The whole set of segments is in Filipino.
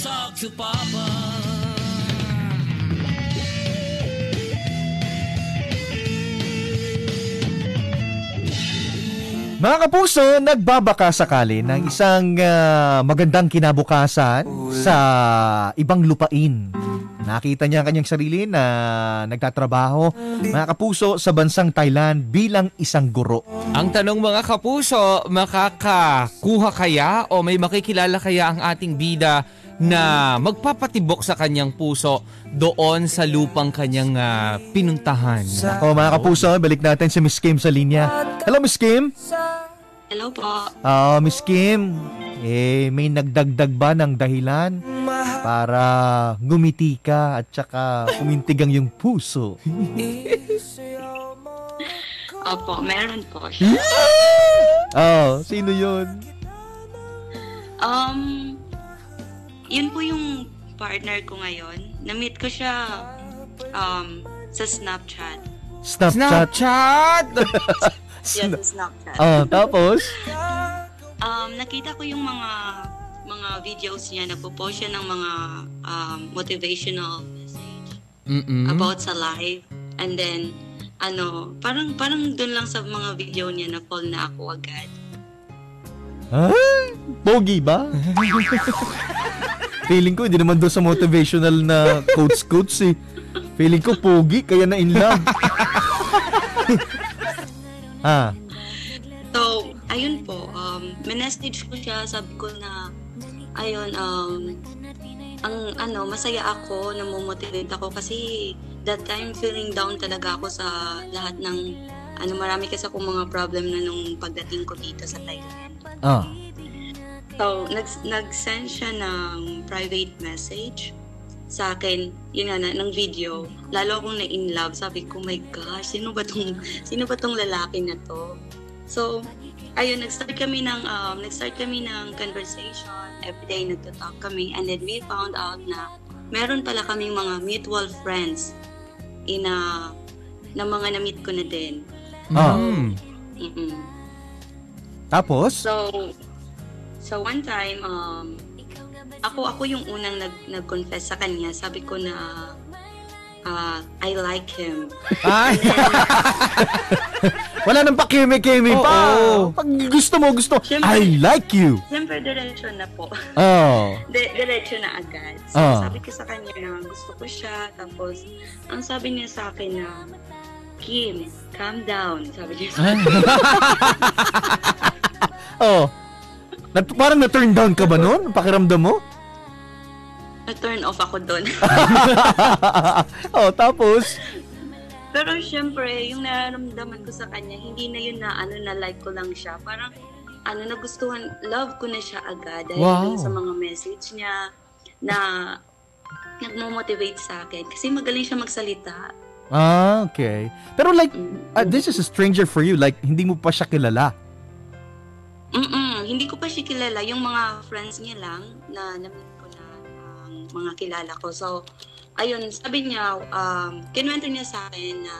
talk to Papa. Mga kapuso, nagbabaka sakali ng isang magandang kinabukasan sa ibang lupain. Nakita niya ang kanyang sarili na nagtatrabaho, mga kapuso, sa bansang Thailand bilang isang guro. Ang tanong, mga kapuso, makakakuha kaya o may makikilala kaya ang ating bida na magpapatibok sa kanyang puso doon sa lupang kanyang pinuntahan? Ako, mga kapuso, balik natin si Miss Kim sa linya. Hello, Miss Kim. Hello po. Miss Kim, may nagdagdag ba ng dahilan para ngumiti ka at saka kumintig ang iyong puso? Opo, meron po siya. Sino yun? Yun po yung partner ko ngayon. Na-meet ko siya sa Snapchat. Snapchat? Yes, sa Snapchat. Tapos? Nakita ko yung mga videos niya. Nagpo-post siya ng mga motivational message about sa life. And then, parang dun lang sa mga video niya na fall na ako agad. Pogi ba? Feeling ko, hindi naman doon sa motivational na quotes eh. Feeling ko, pogi, kaya na in love. So, ayun po, message ko siya, sabi ko na, masaya ako, namomotivate ako kasi that time feeling down talaga ako sa lahat ng, marami kasi akong mga problem na nung pagdating ko dito sa Thailand. So, nag-send siya ng private message sa akin, yun nga, ng video. Lalo akong na-in love. Sabi ko, my gosh, sino ba tong lalaki na to? So, ayun, nag-start kami ng conversation. Everyday nagtatalk kami. And then we found out na meron pala kaming mga mutual friends na mga na-meet ko na din. Tapos? So one time, ako yung unang nag-confess sa kanya. Sabi ko na I like him. Wala nang pakeme-keme pa. Pag gusto mo, siyempre, I like you. Siyempre, diretso na po. Diretso na agad. So, sabi ko sa kanya na gusto ko siya. Tapos, ang sabi niya sa akin na, Kim, calm down. Sabi niya sa akin. Parang na-turn down ka ba nun? Pakiramdam mo? Na-turn off ako doon. Tapos? Pero syempre, yung nararamdaman ko sa kanya, hindi na yun na like ko lang siya. Parang, nagustuhan, love ko na siya agad. Dahil sa mga message niya na nagmo-motivate sa akin. Kasi magaling siya magsalita. Okay. Pero like, this is a stranger for you. Like, hindi mo pa siya kilala. Hindi ko pa siya kilala. Yung mga friends niya lang na na-meet ko na mga kilala ko. So, ayun, sabi niya, kinuwento niya sa akin na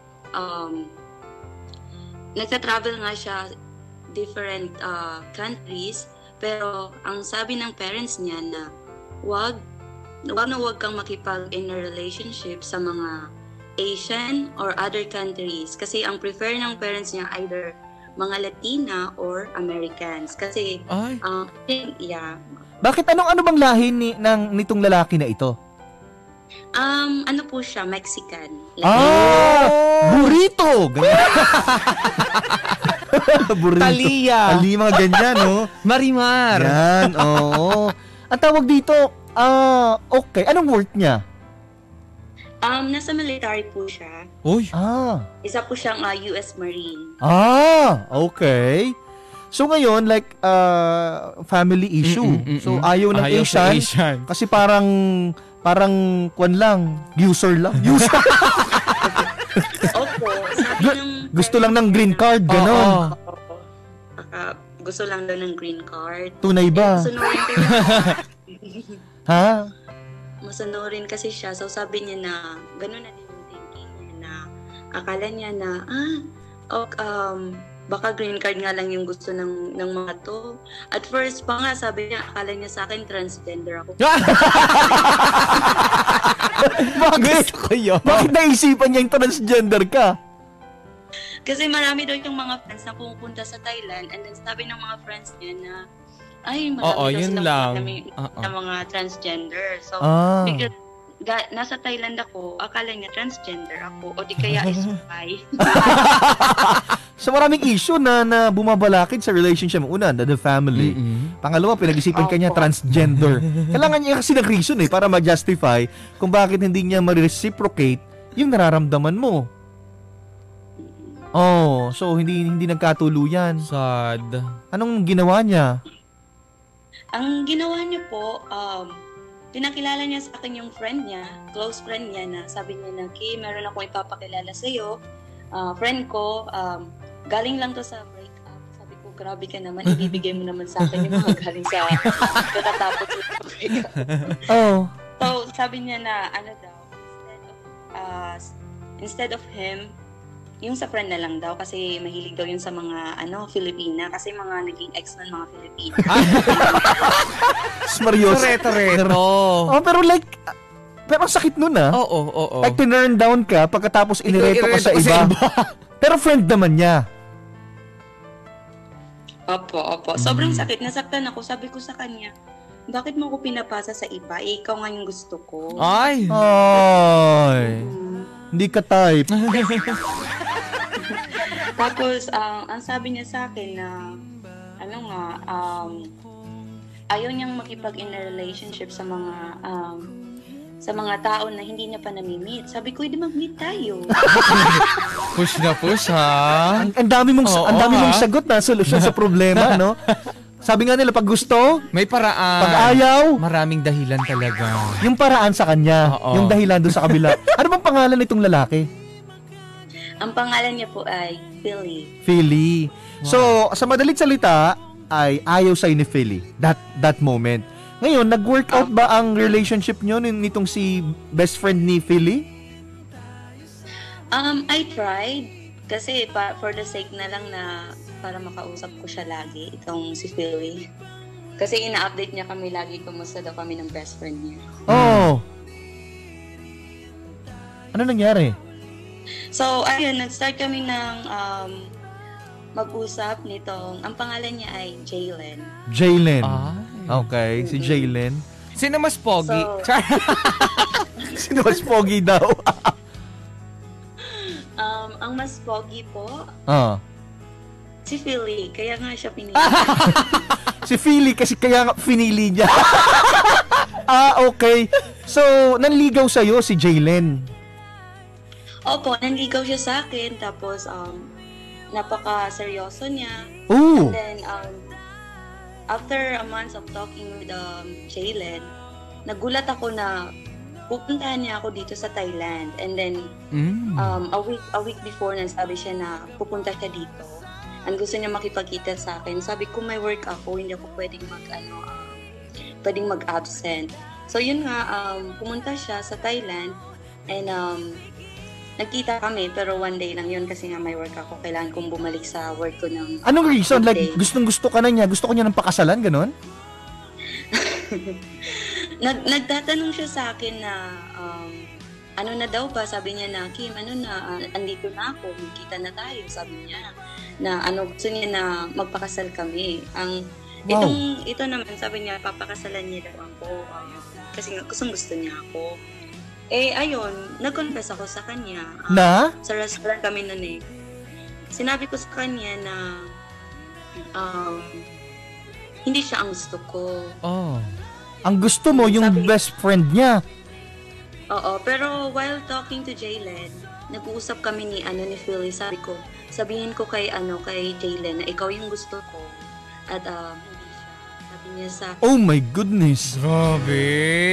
nagta-travel nga siya different countries, pero ang sabi ng parents niya na wag kang makipag in a relationship sa mga Asian or other countries kasi ang prefer ng parents niya either mga Latina or Americans kasi Bakit ano bang lahi nitong lalaki na ito? Ano po siya, Mexican. Burrito! Burrito. Talia. Mga ganyan, no? Marimar. Yan, oo. Ang tawag dito, okay. Anong work niya? Nasa military po siya. Uy. Isa po siyang US Marine. Okay. So ngayon, like, family issue. So ayaw ng Asian. Kasi parang kwan lang, user lang. Opo. Sabi gusto lang ng green card, gano'n. Gusto lang daw ng green card. Tunay ba? Masunurin kasi siya. So sabi niya na, gano'n na din yung thinking niya na, akala niya na, baka green card nga lang yung gusto ng mga to. At first pa nga, sabi niya, akala niya sa akin transgender ako. Bakit? Bakit naisipan niya yung transgender ka? Kasi marami daw yung mga friends na pupunta sa Thailand and then sabi ng mga friends niya na ay, marami daw yun silang lang. na mga transgender. So, because nasa Thailand ako, akala niya transgender ako o di kaya is bi. So maraming issue na bumabalakid sa relationship. Una, the family. Pangalawa, pinag-isipan ka niya transgender. Kailangan niya kasi ng reason para ma-justify kung bakit hindi niya ma-reciprocate yung nararamdaman mo. Oh, so hindi nagkatuluyan. Sad. Anong ginawa niya? Ang ginawa niya po, pinakilala niya sa akin yung friend niya, close friend niya na sabi niya na, Kim, meron akong ipapakilala sa'yo. Friend ko, galing lang to sa breakup. Sabi ko, grabe ka naman, ibibigay mo naman sa akin yung mga galing sa katatapos ng breakup. So, sabi niya na, ano daw, instead of him, yung sa friend na lang daw kasi mahilig daw yun sa mga Filipina kasi mga naging ex ng mga Filipina. Smaryoso. Reto. Pero ang sakit nun Oo. Like tinurn down ka pagkatapos inireto ka sa iba. Pero friend naman niya. Opo. Sobrang sakit. Nasaktan ako. Sabi ko sa kanya, bakit mo ako pinapasa sa iba? Ikaw nga yung gusto ko. Ay. Hindi ka type. Tapos, ang sabi niya sa akin na, ayaw niyang makipag-in a relationship sa mga tao na hindi niya pa nami-meet. Sabi ko, hindi mag-meet tayo. Push na push, ha? Ang dami mong sagot na solusyon sa problema, no? Sabi nga nila, pag gusto, may paraan. Pag ayaw, maraming dahilan talaga. Yung paraan sa kanya, yung dahilan doon sa kabila. Ano bang pangalan nitong lalaki? Ang pangalan niya po ay Philly. Wow. So, sa madalit salita, ay ayaw sa'yo ni Philly. That moment. Ngayon, nag-workout ba ang relationship nyo nitong si best friend ni Philly? I tried. Kasi for the sake na lang na para makausap ko siya lagi, itong si Philly. Kasi ina-update niya kami lagi kumusta daw kami ng best friend niya. Ano nangyari? So, ayun, nag-start kami ng mag-usap nitong, ang pangalan niya ay Jaylen. Okay, si Jaylen. Sino mas pogi? Sino mas pogi daw? Ang mas pogi po, si Philly. Kaya nga siya pinili. Si Philly kasi kaya nga pinili niya. Okay. So, nanligaw sa'yo si Jaylen. Opo, nanligaw siya sa akin. Tapos, napaka-seryoso niya. Ooh. And then, after a month of talking with Jaylen, nagulat ako na pupuntahan niya ako dito sa Thailand. And then, a week before, nagsabi siya na pupunta siya dito. And gusto niya makipagkita sa akin. Sabi ko, may work ako, hindi ako pwedeng mag-absent. So, yun nga, pumunta siya sa Thailand. And, nagkita kami, pero one day lang yun kasi nga may work ako. Kailangan kong bumalik sa work ko ng... Anong reason? Like, gustong-gusto ka na niya? Gusto ko niya ng pakasalan, ganon? Nagtatanong siya sa akin na, ano na daw ba? Sabi niya na, Kim, andito na ako, magkita na tayo. Sabi niya na, gusto niya na magpakasal kami. Ito naman, sabi niya, papakasalan niya daw ako. Kasi gusto niya ako. Ayun, nag-confess ako sa kanya. Na? Sa restaurant kami nun Sinabi ko sa kanya na hindi siya ang gusto ko. Ang gusto mo, yung best friend niya. Oo, pero while talking to Jaylen, nag-uusap kami ni Philly. Sabihin ko kay Jaylen na ikaw yung gusto ko. At hindi siya. Sabi niya sa... Oh my goodness. Grabe.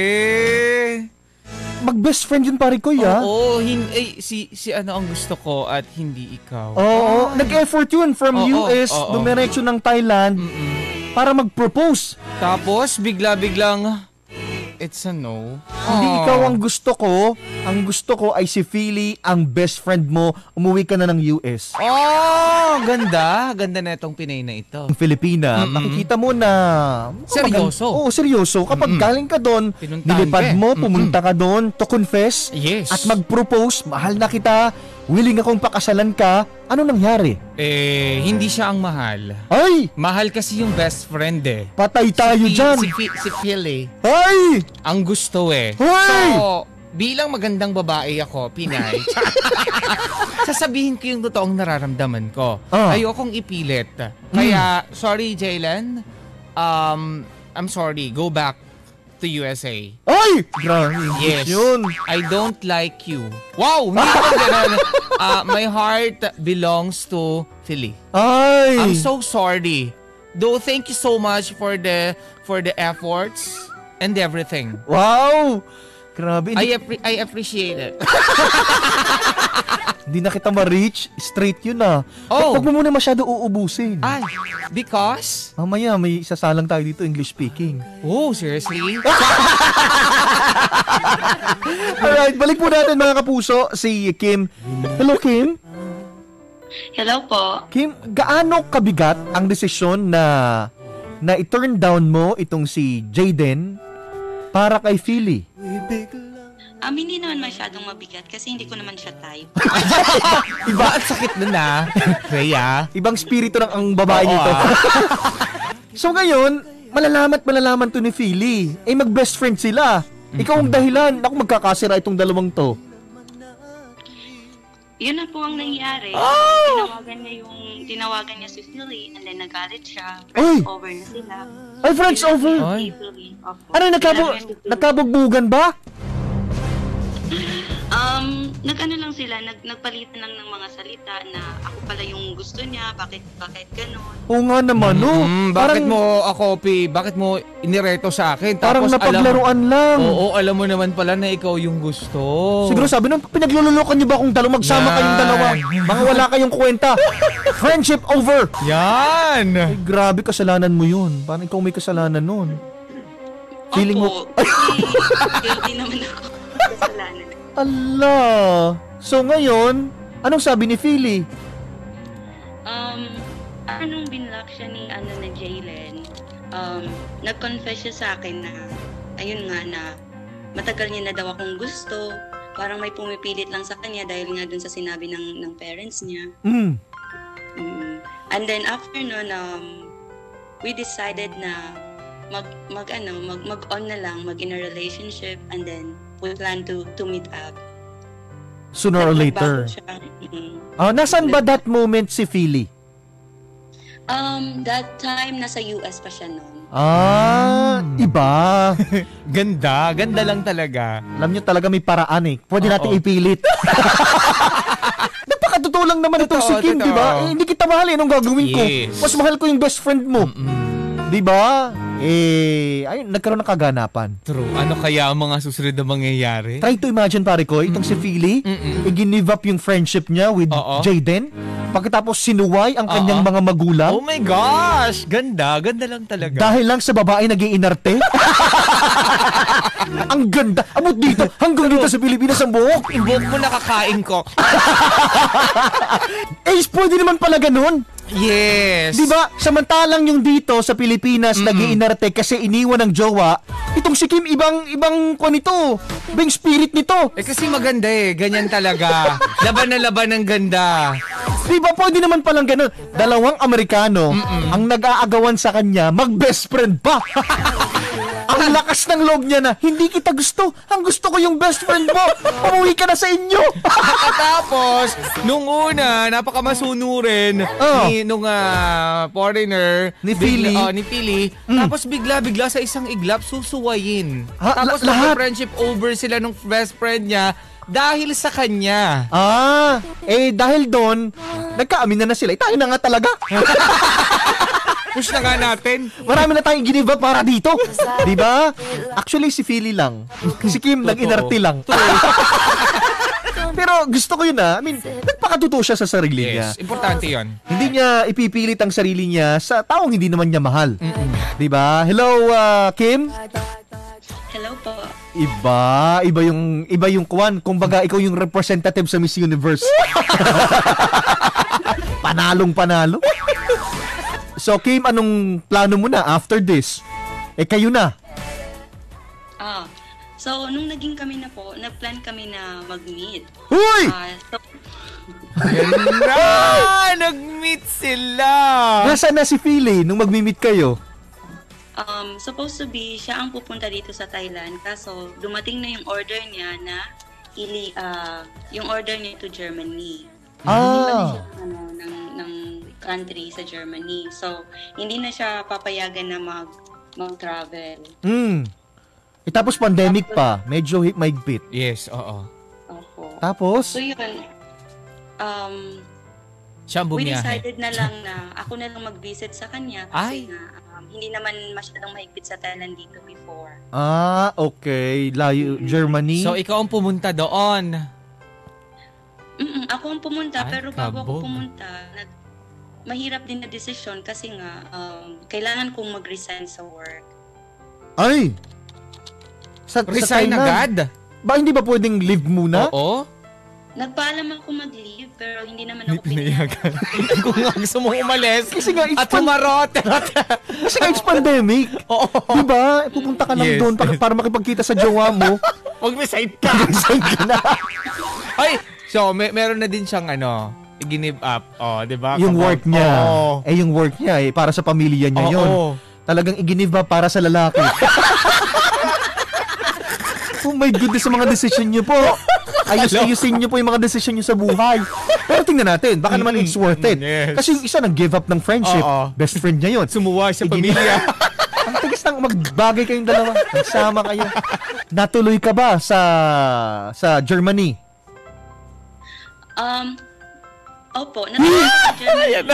Mag-best friend yun pare ko, ya? Oo, si ang gusto ko at hindi ikaw. Oo, nag-effort yun from US, dumiretso ng Thailand para mag-propose. Tapos, bigla-biglang, It's a no. Hindi ikaw ang gusto ko. Ang gusto ko ay si Philly, ang best friend mo. Umuwi ka na ng US. Oh, ganda. Ganda na itong Pinay na ito. Ang Filipina, makikita mo na... Seryoso. Oo, seryoso. Kapag galing ka doon, Pinuntahan nilipad ka eh. mo, pumunta ka doon to confess Yes. at mag-propose, mahal na kita, willing akong pakasalan ka. Ano nangyari? Hindi siya ang mahal. Ay! Mahal kasi yung best friend eh. Patay tayo dyan! Si Phil eh. Ay! Ang gusto eh. Hoy! So, bilang magandang babae ako, Pinay, sasabihin ko yung totoong nararamdaman ko. Ayokong ipilit. Kaya, sorry Jaylen, I'm sorry, go back to USA. Ay! Grabe. Yes. Yun. I don't like you. Wow! Hindi ko ganun. My heart belongs to Philly. Ay! I'm so sorry. Though, thank you so much for the efforts and everything. Wow! Grabe. I appreciate it. Hindi na kita ma-reach. Straight yun ah. Oh. Huwag mo muna masyado uubusin. Ay, because? Mamaya may isasalang tayo dito English speaking. Oh, seriously? Alright, balik po natin mga kapuso si Kim. Hello Kim. Hello po. Kim, gaano kabigat ang desisyon na i-turn down mo itong si Jayden para kay Philly? Hindi naman masyadong mabigat kasi hindi ko naman siya type. Iba ang sakit nun ah. Rhea. Ibang spirito ng ang babae nito. So ngayon, malalaman to ni Philly. Mag-best friend sila. Ikaw ang dahilan. Ako, magkakasira itong dalawang to. Yun na po ang nangyari. Tinawagan niya si Philly and then nagalit siya. Ay! Friends over na sila. Ay, friends over? Ay. Ano, nagkabugbugan ba? Nag-ano lang sila, nagpalitan lang ng mga salita na ako pala yung gusto niya, bakit gano'n. Oo nga naman, no? Bakit mo inireto sa akin? Parang Tapos napaglaruan lang. Oo, alam mo naman pala na ikaw yung gusto. Siguro sabi nung, pinaglululokan niyo ba kung magsama kayong dalawa? Mga wala kayong kwenta. Friendship over. Yan! Ay, grabe, kasalanan mo yun. Parang ikaw may kasalanan nun. Feeling mo... Guilty naman ako. Kasalanan. Allah. So ngayon, anong sabi ni Philly? Anong binlock siya ni Jaylen, nag-confess siya sa akin na, ayun nga na, matagal niya na daw akong gusto. Parang may pumipilit lang sa kanya dahil nga dun sa sinabi ng parents niya. And then after nun, we decided na mag-on na lang, mag in a relationship, and then we plan to meet up. Sooner or later. Nasaan ba that moment si Philly? That time, nasa US pa siya noon. Iba. Ganda lang talaga. Alam nyo talaga may paraan eh. Pwede natin ipilit. Napakatotoo lang naman itong si Kim, di ba? Hindi kita mahal anong gagawin ko? Mas mahal ko yung best friend mo. Di ba? Ayun, nagkaroon ng kaganapan. True. Ano kaya ang mga susunod na mangyayari? Try to imagine, pare ko, itong si Philly, i-give up yung friendship niya with Jayden. Pagkatapos sinuway ang kanyang mga magulang. Oh my gosh! Ganda lang talaga. Dahil lang sa babae nag-iinarte. Ang ganda. Abot dito. Hanggang dito sa Pilipinas ang buhok. Yung buhok mo nakakain ko. Pwede naman pala ganun. Yes. Di ba? Samantalang yung dito sa Pilipinas nag-iinarte kasi iniwan ng jowa, itong si Kim ibang kwan nito. Ibang spirit nito. Kasi maganda ganyan talaga. Laban na laban ng ganda. Di ba? Pwede naman palang ganun. Dalawang Amerikano ang nag-aagawan sa kanya, mag-best friend pa. Ang lakas ng loob niya na, hindi kita gusto. Ang gusto ko yung best friend mo. Umuwi ka na sa inyo. Tapos, nung una, napakamasunurin nung foreigner. Ni Philly. Ni Philly. Tapos bigla-bigla sa isang iglap, susuwayin. Tapos lahat. friendship over sila nung best friend niya dahil sa kanya. Dahil doon, nagkaamin na sila. Tayo na nga talaga. Push na nga natin. Marami na tayong ginive up para dito. Di ba? Actually, si Philly lang. Si Kim, nag-inarte lang. Pero gusto ko yun I mean, nagpakatuto siya sa sarili niya. Yes, importante yun. Hindi niya ipipilit ang sarili niya sa taong hindi naman niya mahal. Di ba? Hello, Kim? Hello po. Iba yung kwan. Kumbaga, ikaw yung representative sa Miss Universe. Panalo. So, Kim, anong plano mo na after this? Kayo na. So, nung naging kami na po, nag-plan kami na mag-meet. Huy! Ganda! Nag-meet sila! Nasaan na si Philly nung mag-meet kayo? Supposed to be, siya ang pupunta dito sa Thailand. Kaso, dumating na yung order niya na yung order niya to Germany. Hindi pa siya ng country sa Germany. So, hindi na siya papayagan na mag-travel. Tapos pandemic pa. Medyo mahigpit. Yes, oo. Opo. Tapos? So, yun. Siya ang We bumiyahe. decided na lang na ako na lang mag-visit sa kanya kasi nga, hindi naman masyadong mahigpit sa Thailand dito before. Okay. Layo, Germany. So, ikaw ang pumunta doon. Ako ang pumunta, Ay, pero bago ako kabog. pumunta, mahirap din na desisyon kasi nga, kailangan kong mag-resign sa work. Ay! Sa Resign Thailand. agad? Ba, hindi ba pwedeng leave muna? Oo. Nagpaalam ako mag-leave, pero hindi naman Hindi ako pinayagan. pinayagan. Kung nga gusto mong umalis. Kasi nga, At humarot. Kasi nga, it's pandemic. Oo. Diba? Pupunta ka lang Yes. doon para makipagkita sa jowa mo. Mag-resign ka. Resign ka na. Ay, so meron na din siyang give up. Oh, 'di ba? Yung work niya. Oo. Yung work niya para sa pamilya niya Oo. yun. Talagang i-give up para sa lalaki. Oh my goodness, sa mga desisyon niyo po. Ayusin niyo po yung mga desisyon niyo sa buhay. Pero tingnan natin, baka naman it's worth it. Yes. Kasi yung isa nag-give up ng friendship. Oo. Best friend niya yun. Sumuwa sa I-give pamilya. Ang tigas ng magbagay kayong dalawa. Nagsama kayo. Natuloy ka ba sa Germany? Opo, sa Germany.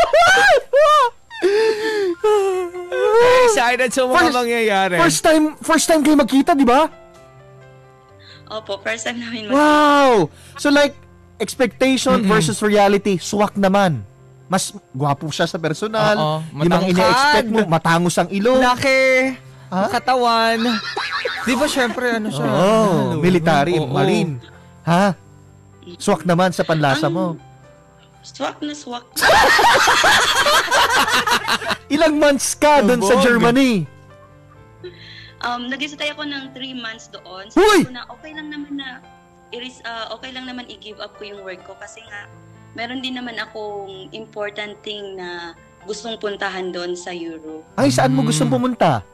Excited sa mga mangyayari. First time kayo magkita, di ba? Opo, first time namin Wow! So like, expectation versus reality, swak naman. Mas gwapo siya sa personal. Oo, Yung mga matangkad. ina-expect mo, matangos ang ilong. Laki. Ha? Katawan. Di ba syempre siya? Military, Oo. marine. Ha? Swak naman sa panlasa mo. Swak na swak. Ilang months ka doon sa Abog. Germany? Nag-stay ako ng 3 months doon. Huy! Sabi ko na okay lang naman i-give up ko yung work ko kasi nga meron din naman akong important thing na gustong puntahan doon sa Europe. Ay, saan mo gustong pumunta?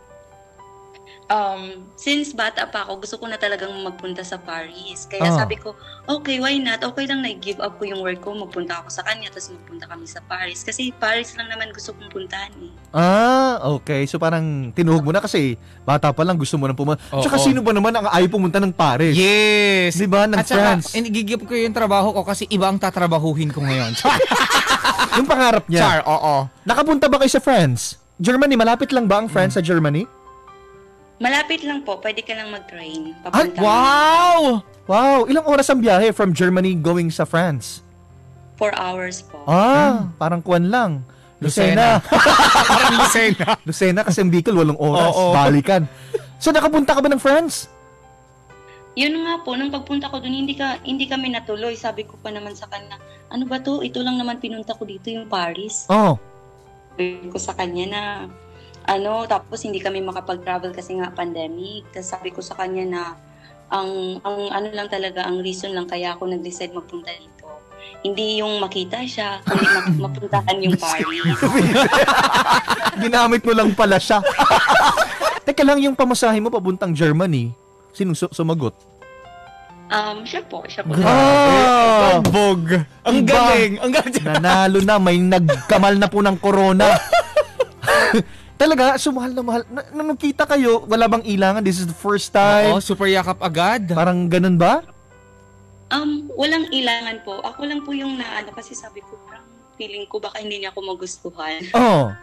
Since bata pa ako, gusto ko na talagang magpunta sa Paris. Kaya sabi ko, okay, why not? Okay lang na i-give up ko yung work ko, magpunta ako sa kanya, tapos magpunta kami sa Paris. Kasi Paris lang naman gusto kong puntahan eh. Okay. So parang tinuhog mo na kasi bata pa lang gusto mo nang pumunta. Oo. Tsaka sino ba naman ang ayaw pumunta ng Paris? Yes. Di ba? Ng At saka, France. gigip ko yung trabaho ko kasi iba ang tatrabahuhin ko ngayon. Yung pangarap niya. Char, oo. Nakapunta ba kayo sa France? Germany, malapit lang ba ang France sa Germany? Malapit lang po, pwede ka lang mag-train. Ay, Papunta Wow! Wow, ilang oras ang biyahe from Germany going sa France? 4 hours po. Parang kuwan lang. Lucena. Parang Lucena. Lucena kasi ang Bicol, 8 oras. Oo. Balikan. So nakapunta ka ba ng France? Yun nga po, nung pagpunta ko doon, hindi kami natuloy. Sabi ko pa naman sa kanya, ano ba to? Ito lang naman pinunta ko dito, yung Paris. Oo. Sabi ko sa kanya na, tapos hindi kami makapag-travel kasi nga pandemic. Tapos sabi ko sa kanya na, ang lang talaga, ang reason lang kaya ako nag-decide magpunta dito. Hindi yung makita siya, kundi mapuntahan yung Paris. Ginamit mo lang pala siya. Teka lang, yung pamasahe mo papuntang Germany, sinong sumagot? Siya po. Bog. Ang Iba. galing. Ang galing. Nanalo na, may nagkamal na po ng corona. Talaga, sumahal na mahal. Nung nakita kayo, wala bang ilangan? This is the first time. Oo, super yakap agad. Parang ganun ba? Walang ilangan po. Ako lang po yung kasi sabi ko, parang feeling ko baka hindi niya ako magustuhan. Oo.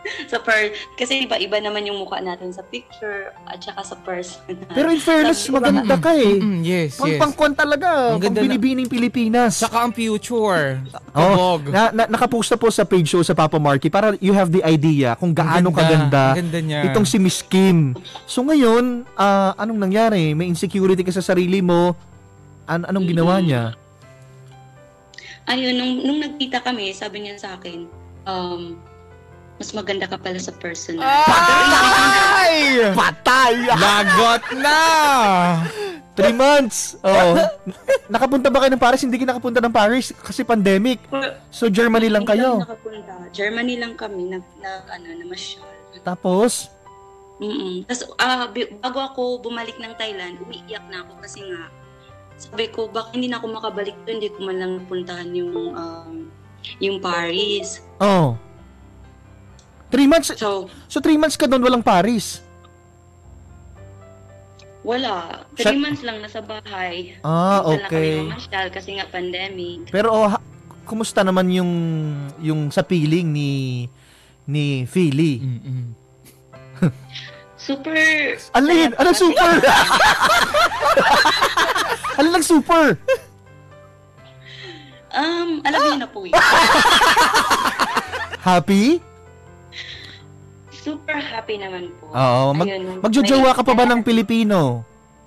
Kasi iba-iba naman yung mukha natin sa picture at saka sa person. Pero in fairness, maganda ka eh. Yes, yes. Pang-pangkwan talaga. Ang ganda Pang-binibining Pilipinas. Saka ang future. Oh, Kabog. nakapost na po sa page show sa Papa Marky para you have the idea kung gaano kaganda Ang ganda niya. itong si Miss Kim. So ngayon, anong nangyari? May insecurity ka sa sarili mo. Anong ginawa niya? Ayun, nung nagkita kami, sabi niya sa akin, mas maganda ka pala sa personal. Patay! Patay! Lagot na! 3 months. Oh. Nakapunta ba kayo ng Paris? Hindi kayo nakapunta ng Paris kasi pandemic. So Germany lang Hindi kayo. kami nakapunta. Germany lang kami namasyal. Tapos, Tapos bago ako bumalik ng Thailand, umiiyak na ako kasi nga sabi ko baka hindi na ako makabalik doon, hindi ko man lang napuntahan yung Paris. oh. 3 months. So, So 3 months ka doon walang Paris. wala. 3 months lang nasa bahay. Ah, Minsan lang kami okay. mamasyal kasi nga pandemic. Pero kumusta naman yung sa feeling ni Philly? Super. Alin? Anong super? Alin lang super? Alam niyo na po yun. Happy? Super happy naman po. Oo. Ayun, Magjojowa ka pa ba ng Pilipino?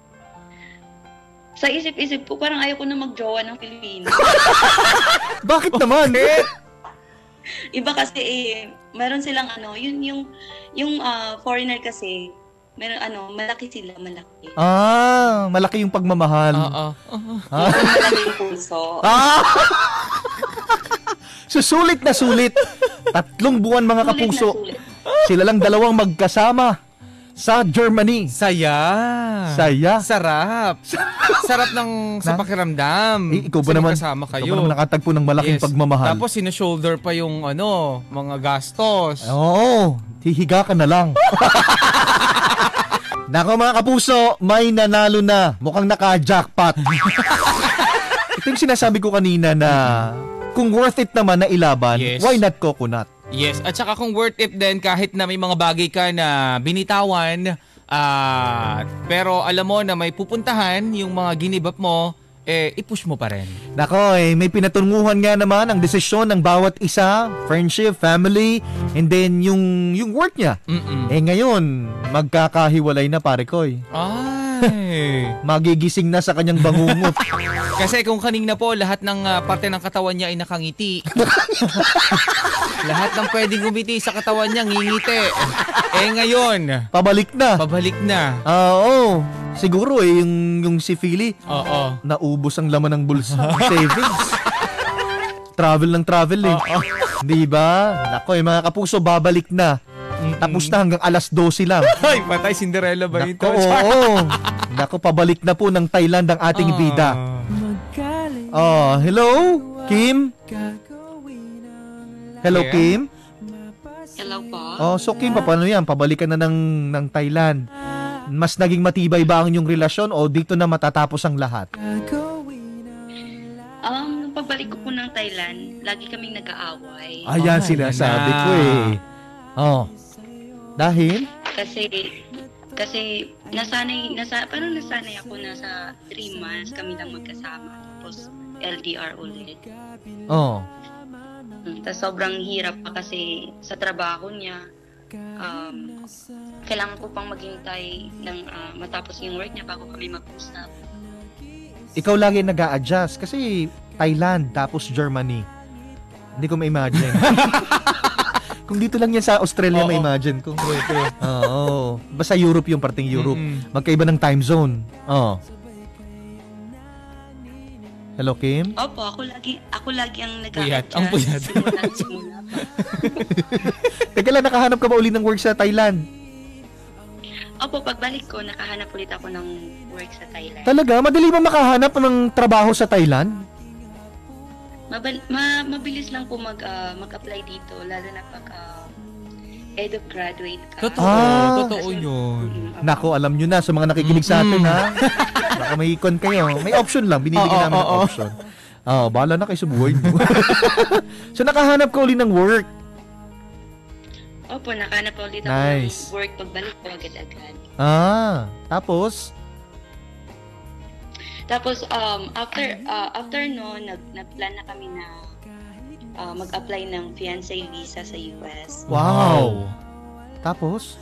Sa isip-isip po, parang ayoko na magjowa ng Pilipino. Bakit naman? Iba kasi meron silang yung foreigner kasi, meron malaki sila, malaki. Malaki yung pagmamahal. Oo. Malaki yung puso. Susulit na sulit. 3 buwan mga kapuso. Sulit. Sila lang dalawang magkasama sa Germany. Saya. Sarap. Sarap sa pakiramdam. Ikaw ba naman? Kasama kayo. Ikaw ba naman nakatagpo ng malaking pagmamahal? Tapos sino-shoulder pa yung mga gastos. Oo. Hihiga ka na lang. Nako mga kapuso, may nanalo na. Mukhang naka-jackpot. Ito yung sinasabi ko kanina na kung worth it naman na ilaban, Yes. why not coconut? Yes, at saka kung worth it din kahit na may mga bagay ka na binitawan, pero alam mo na may pupuntahan yung mga ginibap mo, i-push mo pa rin. Nako, may pinatunguhan nga naman ang desisyon ng bawat isa, friendship, family, and then yung work niya. Ngayon, magkakahiwalay na pare ko. Ay. Magigising na sa kanyang bangungot. Kasi kung kanina po, lahat ng parte ng katawan niya ay nakangiti. Lahat ng pwedeng umiti sa katawan niya, ngingiti. Ngayon, Pabalik na. pabalik na. Oo. Siguro yung si Philly, Oo. naubos ang laman ng bulsa. Savings. Travel ng travel eh. Di ba? Nako, mga kapuso, babalik na. Tapos na hanggang alas 12 lang. Ay, patay, Cinderella ba ito? Nako, oo. Nako, pabalik na po ng Thailand ang ating bida. Hello, Kim? Hello, Yeah. Kim? Hello po. So Kim, paano yan? Pabalik ka na ng Thailand. Mas naging matibay ba ang inyong relasyon o dito na matatapos ang lahat? Nung pagbalik ko po ng Thailand, lagi kaming nag-aaway. Ayan, sinasabi ko eh. Dahil? Kasi parang nasanay ako na sa 3 months kami lang magkasama. Tapos LDR ulit. Tapos sobrang hirap pa kasi sa trabaho niya. Kailangan ko pang maghintay ng matapos yung work niya bago kami mag-usap. Ikaw lagi nag-a-adjust kasi Thailand tapos Germany. Hindi ko ma-imagine. Kung dito lang yan sa Australia, ma-imagine ko. Oo. Basta Europe yung parting Europe. Magkaiba ng time zone. Hello, Kim? Opo, ako lagi ang Puyat, nag-a-adjust. ang puyat. Simula pa. Teka lang, nakahanap ka ba uli ng work sa Thailand? Opo, pagbalik ko, nakahanap ulit ako ng work sa Thailand. Talaga? Madali ba makahanap ng trabaho sa Thailand? Mabilis lang po mag-apply dito, lalo na pag edu graduate ka. Totoo yun. Nako, alam nyo na sa mga nakikinig sa atin ha. Baka may icon kayo. May option lang. Binibigyan namin ng option. Bahala na kayo sa buhay nyo. So nakahanap ka uli ng work. Opo, nakahanap ulit ako Nice. ng work pagbalik ko agad-agad. Tapos? Tapos, after no, nag-plan na kami na mag-apply ng fiancé visa sa US. Wow! Tapos?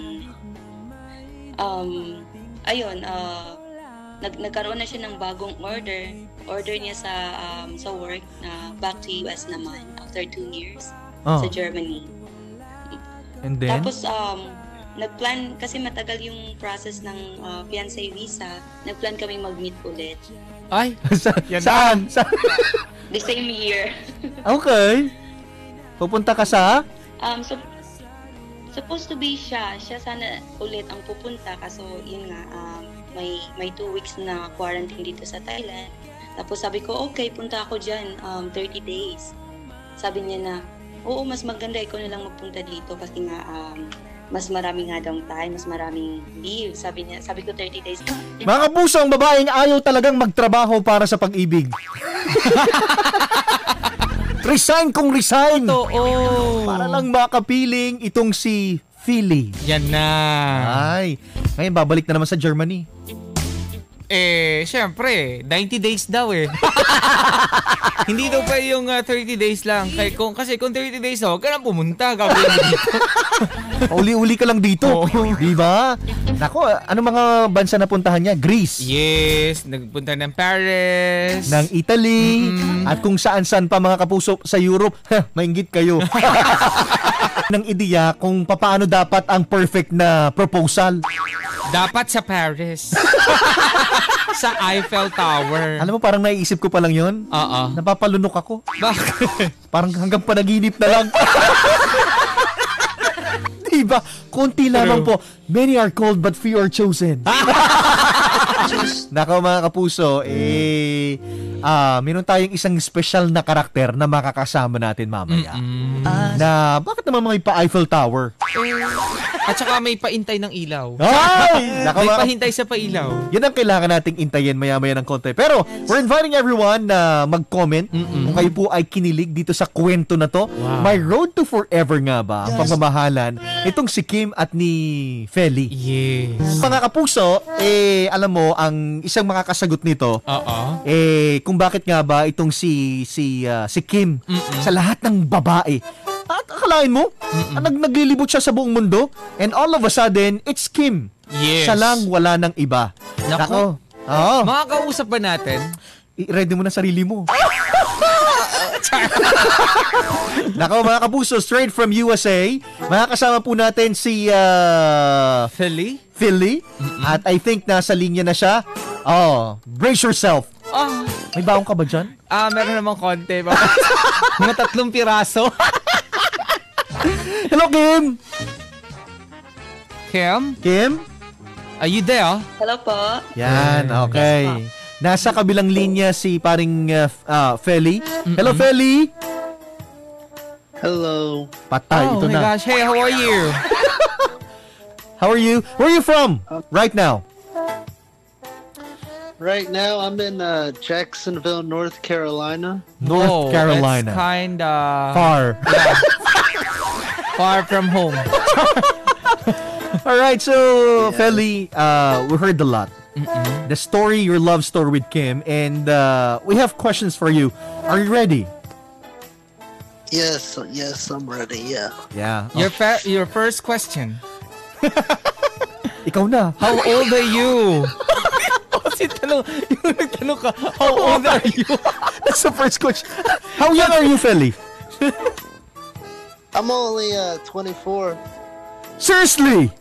Ayun, nagkaroon na siya ng bagong order. Order niya sa work na back to US naman after 2 years sa Germany. And then? Tapos, nagplan, kasi matagal yung process ng fiancé visa, nagplan kami mag-meet ulit. Ay, Saan? The same year. Okay. Pupunta ka sa? Supposed to be siya sana ulit ang pupunta, kaso yun nga, may 2 weeks na quarantine dito sa Thailand. Tapos sabi ko, okay, punta ako dyan, 30 days. Sabi niya na, oo, mas maganda ikaw na lang magpunta dito kasi nga, mas marami nga daw time, mas maraming leave. Sabi ko 30 days. Mga kapuso, ang babaeng ayaw talagang magtrabaho para sa pag-ibig. Resign kung resign. oo. Para lang makapiling itong si Philly. Yan na. Ay, ngayon babalik na naman sa Germany. Syempre, 90 days daw eh. Hindi daw pa yung 30 days lang. Kasi kung 30 days daw, huwag ka na pumunta. Gagawin mo dito. Uli-uli ka lang dito. Oo. Di ba? Nako, ano mga bansa na puntahan niya? Greece. Yes, nagpunta ng Paris. Ng Italy. At kung saan-saan pa mga kapuso sa Europe. Mainggit kayo. Ng ideya kung paano dapat ang perfect na proposal. Dapat sa Paris. Sa Eiffel Tower. Alam mo, parang naiisip ko pa lang yun. Oo. Napapalunok ako. Bakit? Parang hanggang panaginip na lang. Diba? Konti lamang po. Many are called but few are chosen. Nako mga kapuso, meron tayong isang special na karakter na makakasama natin mamaya. Na bakit naman may pa-Eiffel Tower? At saka may paintay ng ilaw. Ay! Nako, May mga pahintay sa pailaw. yan ang kailangan nating intayin maya-maya ng konti. Pero we're inviting everyone na mag-comment kung kayo po ay kinilig dito sa kwento na to. Wow. My road to forever nga ba ang pagmamahalan itong si Kim at ni Feli. Yes. Mga kapuso, alam mo, ang isang makakasagot nito, Oo. kung bakit nga ba itong si Kim sa lahat ng babae. At akalain mo, naglilibot siya sa buong mundo and all of a sudden, it's Kim. Yes. Siya lang, wala ng iba. Nako. Oo. Makakausap ba natin? I-ready mo na sarili mo. Nako mga kapuso, straight from USA, makakasama po natin si Philly. At I think nasa linya na siya. Brace yourself. May baong ka ba dyan? Meron namang konti. Mga 3 piraso. Hello, Kim! Kim? Are you there? Hello po. Yan, okay. Nasa kabilang linya si paring Feli. Hello, Feli! Hello. Patay, Oh ito my na. gosh. Hey, how are you? How are you? Where are you from? Right now? Right now, I'm in Jacksonville, North Carolina. North Carolina. That's kinda Far. far from home. All right, so Feli, we heard a lot. The story, your love story with Kim, and we have questions for you. Are you ready? Yes, I'm ready. Yeah. Yeah. Your first question. Ikaw na. How old are you? Yung nagtanong ka, how old are you? That's the first question. How young are you, Feli? I'm only 24. Seriously?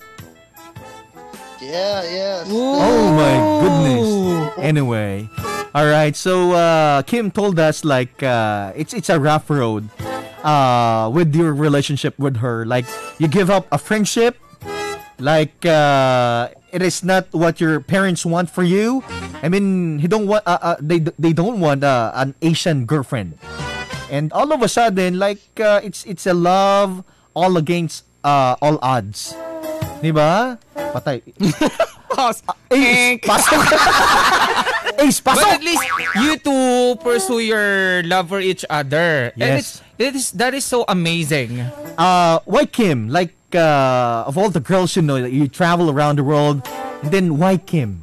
Yeah. Oh my goodness. Anyway, all right. So Kim told us like it's a rough road with your relationship with her. Like you give up a friendship. Like it is not what your parents want for you. I mean, they don't don't want an Asian girlfriend. And all of a sudden, like it's a love all against all odds. Diba? Patay. Pause. Pasok. Ace, But pasok! at least you two pursue your love for each other. And Yes. that is so amazing. Why Kim? Like, of all the girls you know, that you travel around the world, and then why Kim?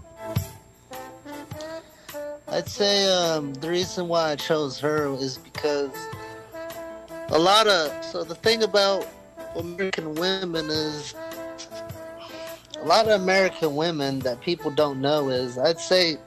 I'd say the reason why I chose her is because the thing about American women is a lot of American women that people don't know is I'd say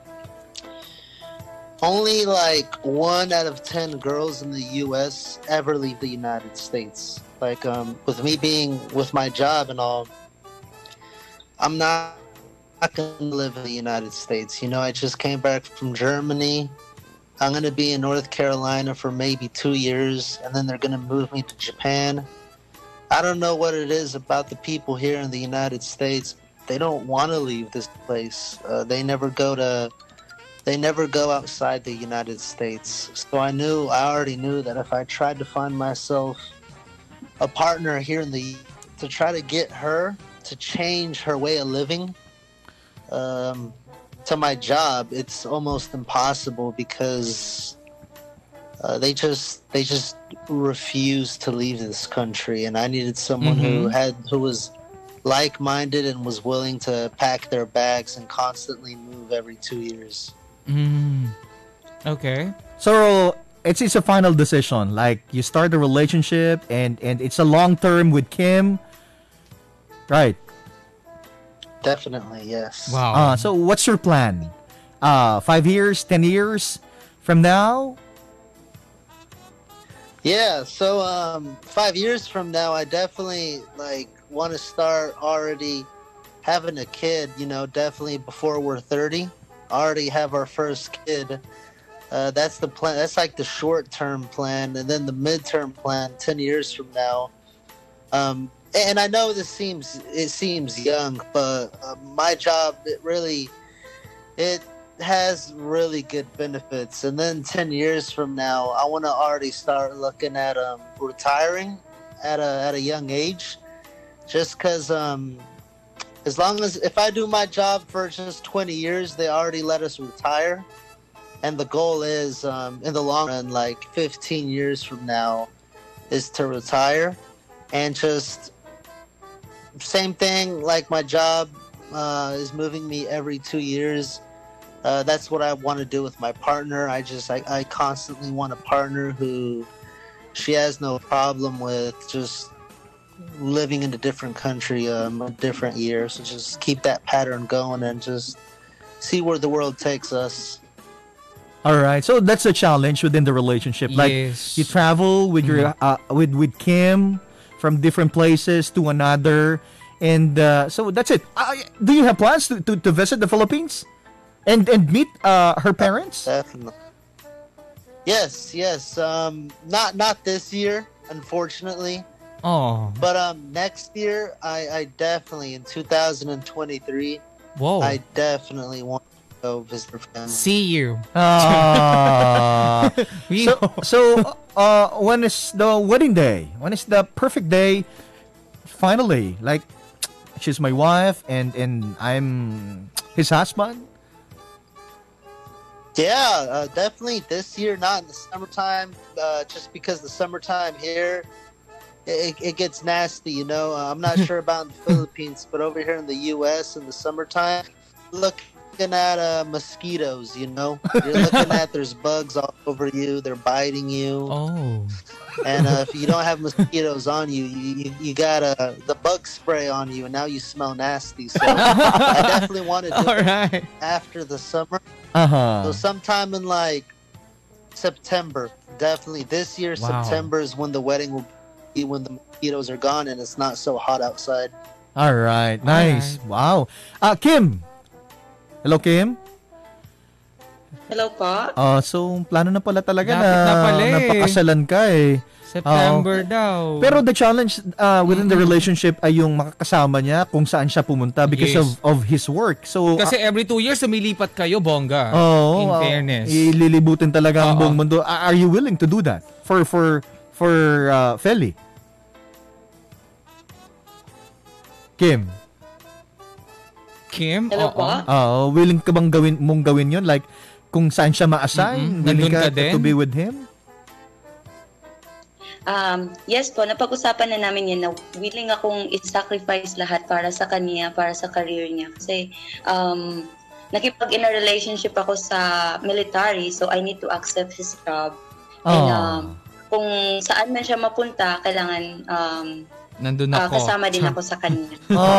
only like 1 out of 10 girls in the U.S. ever leave the United States. Like with me being with my job and all, I'm not going to live in the United States. You know, I just came back from Germany. I'm going to be in North Carolina for maybe 2 years, and then they're going to move me to Japan. I don't know what it is about the people here in the United States. They don't want to leave this place. They never go outside the United States. So I already knew that if I tried to find myself a partner here to try to get her to change her way of living, to my job, it's almost impossible because they just refuse to leave this country, and I needed someone who was like-minded and was willing to pack their bags and constantly move every 2 years. Okay. So it's a final decision. Like, you start the relationship, and it's a long term with Kim, right? Definitely, yes. Wow. So what's your plan? 5 years, 10 years from now? Yeah, so 5 years from now, I definitely want to start already having a kid. You know, definitely before we're 30, already have our first kid. That's the plan. That's like the short-term plan, and then the mid-term plan 10 years from now. And I know it seems young, but my job it has really good benefits. And then 10 years from now, I want to already start looking at retiring at a young age, just because as long as if I do my job for just 20 years, they already let us retire. And the goal is in the long run, like 15 years from now, is to retire. And just same thing, like my job is moving me every 2 years. That's what I want to do with my partner. I constantly want a partner who she has no problem with just living in a different country a different year. So just keep that pattern going and just see where the world takes us. All right. So that's a challenge within the relationship. Like, Yes. you travel with your with Kim from different places to another, and so that's it. Do you have plans to visit the Philippines and meet her parents? Definitely. Yes. Not this year, unfortunately. Oh. But next year, I definitely in 2023, Whoa. I definitely want to go visit her family. See you. Ah. We So when is the wedding day? When is the perfect day? Finally, like, she's my wife and I'm his husband. Yeah, definitely this year, not in the summertime, just because the summertime here, it gets nasty, you know. I'm not sure about in the Philippines, but over here in the U.S. in the summertime, looking at mosquitoes, you know. You're looking at there's bugs all over you, they're biting you. Oh. And if you don't have mosquitoes on you, you got the bug spray on you, and now you smell nasty. So I definitely want to do All it right. after the summer. Uh-huh. So sometime in like September, definitely. This year, Wow. September is when the wedding will be, when the mosquitoes are gone and it's not so hot outside. All right. Nice. Wow. Kim. Hello, Kim. Hello po. So plano na pala talaga Lapit na pala eh. napakasalan ka eh. September daw. Pero the challenge within the relationship ay yung makakasama niya kung saan siya pumunta because Yes. of his work. So Kasi every 2 years, sumilipat kayo, bongga. In fairness. ililibutin talaga ang Oo. buong mundo. Are you willing to do that for Feli? Kim, Kim? Hello Oo. po. willing ka bang gawin yun? Like, kung saan siya ma-assign? Willing Nandun ka ka din? to be with him? Yes po, napag-usapan na namin yan na willing akong i-sacrifice lahat para sa kanya, para sa career niya. Kasi nakipag-in a relationship ako sa military, so I need to accept his job. And kung saan man siya mapunta, kailangan Nandun ako. kasama din ako sa kanya.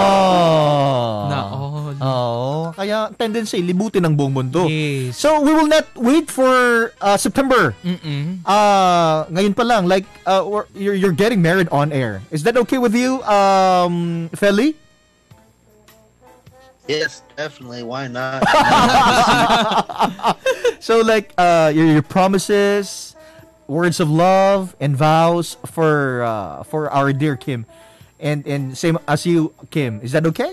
Kaya tendency, libutin ang buong mundo. Yes. So, we will not wait for September. Ngayon pa lang, like, you're getting married on air. Is that okay with you, Feli? Yes, definitely. Why not? So, like, your promises, words of love, and vows for our dear Kim, and same as you, Kim. Is that okay?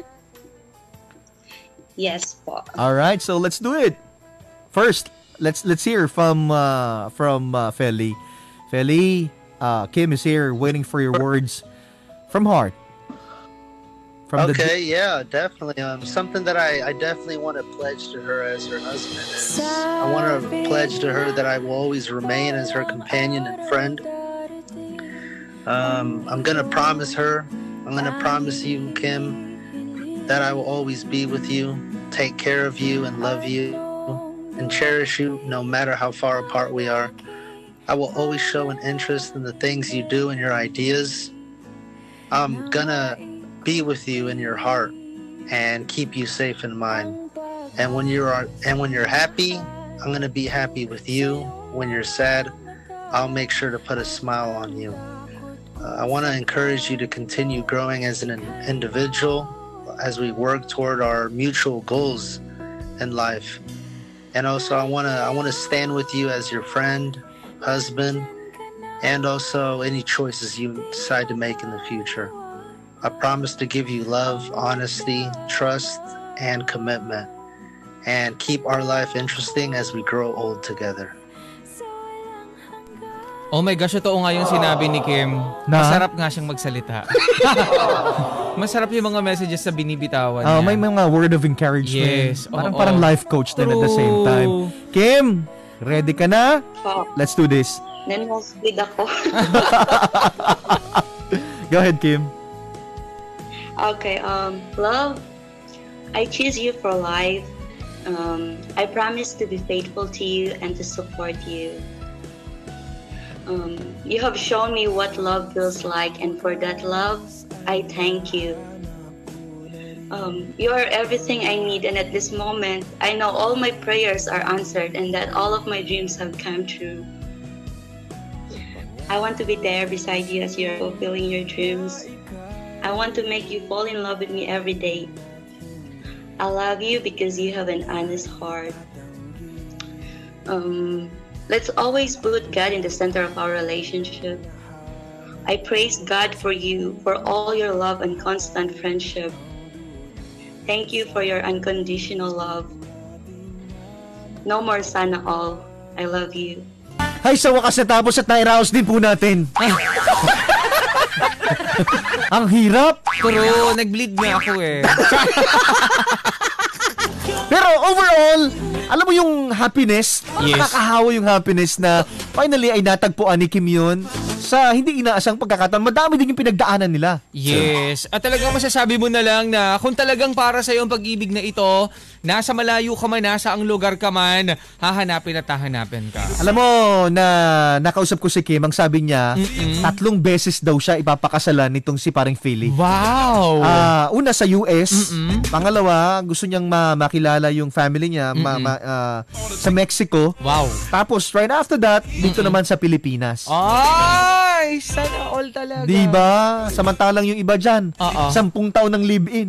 Yes po. All right, so let's do it. First, let's hear from Feli. Feli, Kim is here waiting for your words from heart. Okay, yeah, definitely. Something that I definitely want to pledge to her as her husband is I want to pledge to her that I will always remain as her companion and friend. I'm going to promise her, I'm going to promise you, Kim, that I will always be with you, take care of you and love you and cherish you no matter how far apart we are. I will always show an interest in the things you do and your ideas. I'm going to be with you in your heart and keep you safe in mind. And when you're happy, I'm going to be happy with you. When you're sad, I'll make sure to put a smile on you. I want to encourage you to continue growing as an individual as we work toward our mutual goals in life. And also I want to stand with you as your friend, husband, and also any choices you decide to make in the future. I promise to give you love, honesty, trust, and commitment, and keep our life interesting as we grow old together. Oh my gosh, totoo nga yung sinabi ni Kim. Masarap nga siyang magsalita. Masarap yung mga messages sa binibitawan niya. May mga word of encouragement. Yes. Parang life coach din at the same time. Kim, ready ka na? Let's do this. Nanosbid ako. Go ahead, Kim. Okay, love, I choose you for life. I promise to be faithful to you and to support you. You have shown me what love feels like, and for that love, I thank you. You are everything I need, and at this moment, I know all my prayers are answered and that all of my dreams have come true. I want to be there beside you as you're fulfilling your dreams. I want to make you fall in love with me every day. I love you because you have an honest heart. Let's always put God in the center of our relationship. I praise God for you, for all your love and constant friendship. Thank you for your unconditional love. No more sana all. I love you. Hay, sa wakas natapos at nairaos din po natin. Ang hirap. Pero nag-bleed na ako eh. Pero overall, alam mo yung happiness, Yes. nakakahawa yung happiness na finally ay natagpuan ni Kim yun sa hindi inaasang pagkakataon. Madami din yung pinagdaanan nila. Yes. At talagang masasabi mo na lang na kung talagang para sa iyo ang pag-ibig na ito, nasa malayo ka man, nasa ang lugar ka man, hahanapin at hahanapin ka. Alam mo, na nakausap ko si Kim, ang sabi niya, 3 beses daw siya ipapakasalan nitong si paring Philly. Wow! Una sa US, pangalawa, gusto niyang makilala yung family niya sa Mexico. Wow. Tapos, right after that, dito naman sa Pilipinas. Ay, sana all talaga. Diba? Samantalang yung iba dyan, 10 taon ng live-in.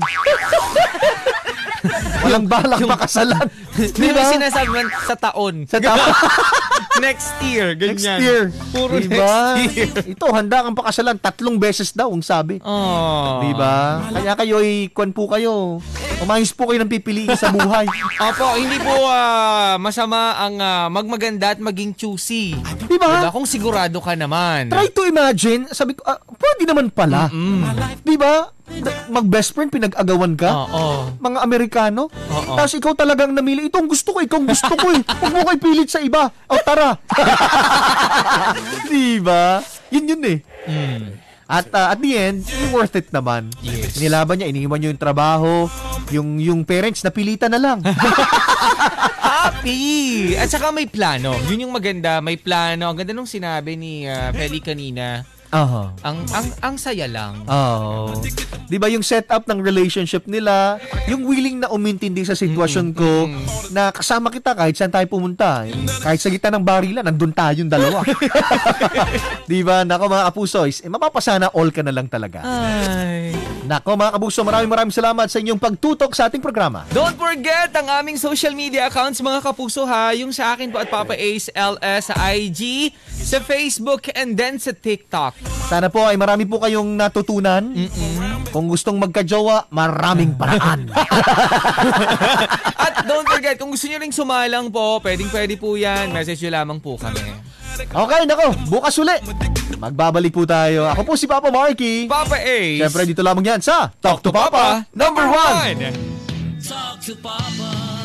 Walang balak makasalan. Diba? Yung sinasabi man sa taon. Sa taon. Next year, ganyan. Next year. Puro diba? next year. Ito, handa kang pakasalan 3 beses daw, ang sabi. Oh. Diba? Kaya kayo, kwan po kayo. Umayos po kayo ng pipiliin sa buhay. Opo, hindi po masama ang magmaganda at maging choosy. Diba? Kung sigurado ka naman. Try to imagine, sabi ko, pwede naman pala. Diba? mag-best friend, pinag-agawan ka? Oo. Mga Amerikano? Oo. Tapos ikaw talagang namili, itong gusto ko eh. Huwag mo kayo pilit sa iba. O, tara. Diba? Yun eh. At at the end, worth it naman. Yes. Nilaban niya, iniwan niyo yung trabaho, yung parents napilitan na lang. Happy! At saka may plano. Yun yung maganda, may plano. Ang ganda nung sinabi ni Feli kanina. Aha. Ang saya lang. Oh. 'Di ba yung setup ng relationship nila, yung willing na umintindi sa sitwasyon ko na kasama kita kahit saan tayo pumunta. Kahit sa gitna ng barilan, nandun tayong dalawa. 'Di ba? Nako mga kapuso, mapapasana all ka na lang talaga. Ay. Nako mga kapuso, maraming salamat sa inyong pagtutok sa ating programa. Don't forget ang aming social media accounts mga kapuso ha. Yung sa akin po at Papa Ace LS sa IG, sa Facebook, and then sa TikTok. Sana po ay marami po kayong natutunan. Kung gustong magkajowa, maraming paraan. At don't forget, kung gusto nyo ring sumalang po, pwede po yan. Message nyo lamang po kami. Okay, nako, bukas uli. Magbabalik po tayo. Ako po si Papa Marky. Papa Ace. Siyempre dito lamang yan sa Talk to Papa #1. Talk to Papa.